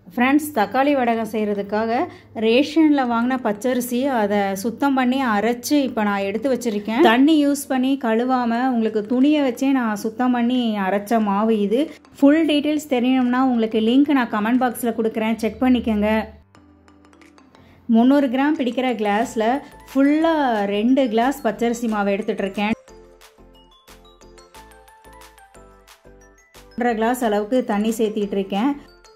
Friends, தக்காளி வடகம் செய்கிறதுக்காக ரேஷனில் வாங்கின பச்சரிசி அதை சுத்தம் பண்ணி அரைச்சி இப்போ நான் எடுத்து வச்சுருக்கேன். தண்ணி யூஸ் பண்ணி கழுவாமல் உங்களுக்கு துணியை வச்சே நான் சுத்தம் பண்ணி அரைச்ச மாவு இது. ஃபுல் டீட்டெயில்ஸ் தெரியணும்னா உங்களுக்கு லிங்க் நான் கமெண்ட் பாக்ஸில் கொடுக்குறேன், செக் பண்ணிக்கோங்க. 300 கிராம் பிடிக்கிற கிளாஸில் ஃபுல்லாக 2 கிளாஸ் பச்சரிசி மாவு எடுத்துகிட்ருக்கேன். 1.5 கிளாஸ் அளவுக்கு தண்ணி சேர்த்திட்ருக்கேன்.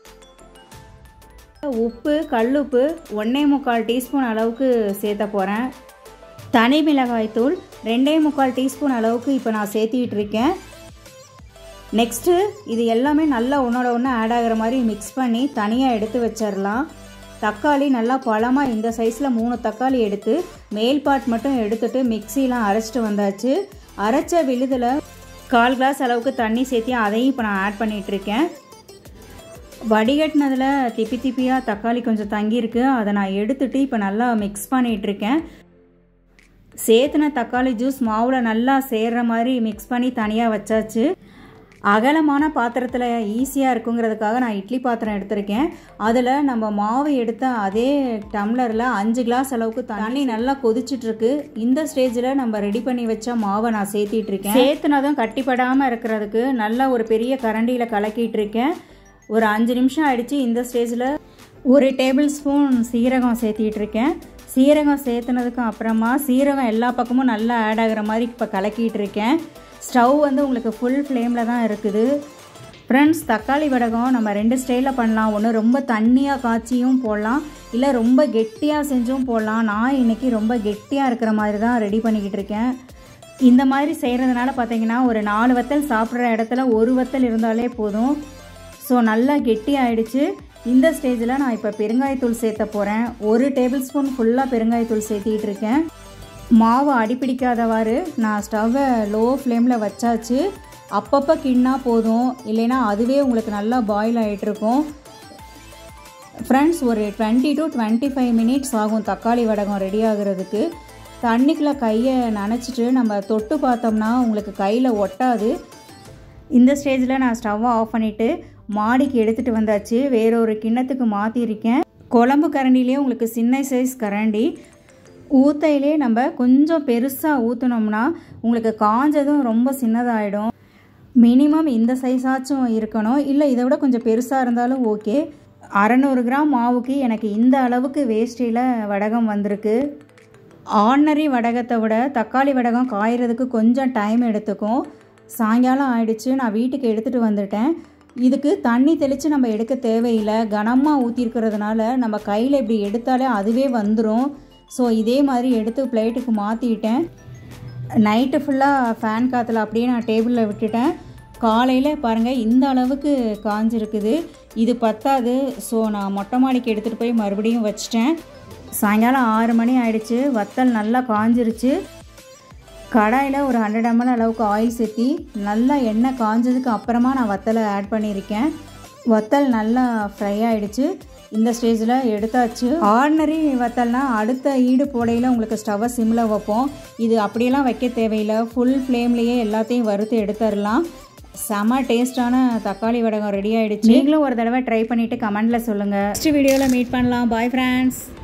உப்பு, கல்லுப்பு 1.25 டீஸ்பூன் அளவுக்கு சேர்த்த போகிறேன். தனி மிளகாய் தூள் 2.25 டீஸ்பூன் அளவுக்கு இப்போ நான் சேர்த்திட்ருக்கேன். நெக்ஸ்ட்டு இது எல்லாமே நல்லா ஒன்றோட ஒன்று ஆட் ஆகிற மாதிரி மிக்ஸ் பண்ணி தனியாக எடுத்து வச்சிடலாம். தக்காளி நல்லா பழமாக இந்த சைஸில் 3 தக்காளி எடுத்து மேல் பார்ட் மட்டும் எடுத்துகிட்டு மிக்சிலாம் அரைச்சிட்டு வந்தாச்சு. அரைச்ச விழுதில் 1/4 கிளாஸ் அளவுக்கு தண்ணி சேர்த்தி அதையும் இப்போ நான் ஆட் பண்ணிகிட்ருக்கேன். வடிகட்டினதில் திப்பி திப்பியாக தக்காளி கொஞ்சம் தங்கியிருக்கு, அதை நான் எடுத்துகிட்டு இப்போ நல்லா மிக்ஸ் பண்ணிகிட்ருக்கேன். சேர்த்துன தக்காளி ஜூஸ் மாவில் நல்லா சேர்கிற மாதிரி மிக்ஸ் பண்ணி தனியாக வச்சாச்சு. அகலமான பாத்திரத்தில் ஈஸியாக இருக்குங்கிறதுக்காக நான் இட்லி பாத்திரம் எடுத்திருக்கேன். அதில் நம்ம மாவு எடுத்த அதே டம்ளரில் 5 கிளாஸ் அளவுக்கு தண்ணி நல்லா கொதிச்சிட்ருக்கு. இந்த ஸ்டேஜில் நம்ம ரெடி பண்ணி வச்ச மாவை நான் சேர்த்திட்ருக்கேன். சேர்த்துனதும் கட்டிப்படாமல் இருக்கிறதுக்கு நல்லா ஒரு பெரிய கரண்டியில் கலக்கிட்டுருக்கேன். ஒரு 5 நிமிஷம் ஆயிடுச்சு. இந்த ஸ்டேஜில் 1 டேபிள் ஸ்பூன் சீரகம் சேர்த்திட்ருக்கேன். சீரகம் சேர்த்துனதுக்கு அப்புறமா சீரகம் எல்லா பக்கமும் நல்லா ஆட் ஆகிற மாதிரி இப்போ கலக்கிட்டுருக்கேன். ஸ்டவ் வந்து உங்களுக்கு ஃபுல் ஃப்ளேமில் தான் இருக்குது. ஃப்ரெண்ட்ஸ், தக்காளி வடகம் நம்ம 2 ஸ்டைலில் பண்ணலாம். ஒன்று ரொம்ப தண்ணியாக காய்ச்சியும் போடலாம், இல்லை ரொம்ப கெட்டியாக செஞ்சும் போடலாம். நான் இன்றைக்கி ரொம்ப கெட்டியாக இருக்கிற மாதிரி தான் ரெடி பண்ணிக்கிட்டு இருக்கேன். இந்த மாதிரி செய்கிறதுனால பார்த்தீங்கன்னா ஒரு 4 வத்தல் சாப்பிட்ற இடத்துல 1 வத்தல் இருந்தாலே போதும். ஸோ நல்லா கெட்டி ஆகிடுச்சு. இந்த ஸ்டேஜில் நான் இப்போ பெருங்காயத்தூள் சேர்த்த போகிறேன். 1 டேபிள் ஸ்பூன் ஃபுல்லாக பெருங்காயத்தூள் சேர்த்திட்டு இருக்கேன். மாவு அடிப்பிடிக்காதவாறு நான் ஸ்டவ்வை லோ ஃப்ளேமில் வச்சாச்சு. அப்பப்போ கிண்ணா போதும், இல்லைன்னா அதுவே உங்களுக்கு நல்லா பாயில் ஆகிட்டுருக்கும். ஃப்ரெண்ட்ஸ், ஒரு 20 to 25 மினிட்ஸ் ஆகும் தக்காளி வடகம் ரெடி ஆகிறதுக்கு. தண்ணிக்குள்ளே கையை நனைச்சிட்டு நம்ம தொட்டு பார்த்தோம்னா உங்களுக்கு கையில் ஒட்டாது. இந்த ஸ்டேஜில் நான் ஸ்டவ்வை ஆஃப் பண்ணிவிட்டு மாடிக்கு எடுத்துகிட்டு வந்தாச்சு. வேறொரு கிண்ணத்துக்கு மாற்றிருக்கேன். குழம்பு கரண்டிலே உங்களுக்கு சின்ன சைஸ் கரண்டி. ஊத்தையிலே நம்ம கொஞ்சம் பெருசாக ஊற்றினோம்னா உங்களுக்கு காஞ்சதும் ரொம்ப சின்னதாகிடும். மினிமம் இந்த சைஸாச்சும் இருக்கணும், இல்லை இதை விட கொஞ்சம் பெருசாக இருந்தாலும் ஓகே. 600 கிராம் மாவுக்கு எனக்கு இந்த அளவுக்கு வேஸ்டியில் வடகம் வந்திருக்கு. ஆர்டினரி வடகத்தை விட தக்காளி வடகம் காய்கிறதுக்கு கொஞ்சம் டைம் எடுத்துக்கும். சாயங்காலம் ஆயிடுச்சு, நான் வீட்டுக்கு எடுத்துகிட்டு வந்துட்டேன். இதுக்கு தண்ணி தெளித்து நம்ம எடுக்க தேவையில்லை. கனமாக ஊற்றிருக்கிறதுனால நம்ம கையில் இப்படி எடுத்தாலே அதுவே வந்துடும். ஸோ இதே மாதிரி எடுத்து பிளேட்டுக்கு மாற்றிட்டேன். நைட்டு ஃபுல்லாக ஃபேன் காற்றுல அப்படியே நான் டேபிளில் விட்டுட்டேன். காலையில் பாருங்கள் இந்த அளவுக்கு காஞ்சிருக்குது. இது பத்தாது, ஸோ நான் மொட்டை மாடிக்கு எடுத்துகிட்டு போய் மறுபடியும் வச்சிட்டேன். சாயங்காலம் 6 மணி ஆயிடுச்சு. வத்தல் நல்லா காஞ்சிருச்சு. கடாயில் ஒரு 100 ml அளவுக்கு ஆயில் சேர்த்தி நல்லா எண்ணெய் காஞ்சதுக்கு அப்புறமா நான் வத்தலை ஆட் பண்ணியிருக்கேன். வத்தல் நல்லா ஃப்ரை ஆகிடுச்சு. இந்த ஸ்டேஜில் எடுத்தாச்சு. ஆர்டினரி வத்தல்னால் அடுத்த ஈடு போடையில் உங்களுக்கு ஸ்டவ்வை சிம்மில் வைப்போம். இது அப்படியெல்லாம் வைக்க தேவையில்லை, ஃபுல் ஃப்ளேம்லேயே எல்லாத்தையும் வறுத்து எடுத்துடலாம். செம டேஸ்டான தக்காளி வடகம் ரெடி ஆகிடுச்சு. நீங்களும் ஒரு தடவை ட்ரை பண்ணிவிட்டு கமெண்டில் சொல்லுங்கள். நெக்ஸ்ட் வீடியோவில் மீட் பண்ணலாம். Bye friends.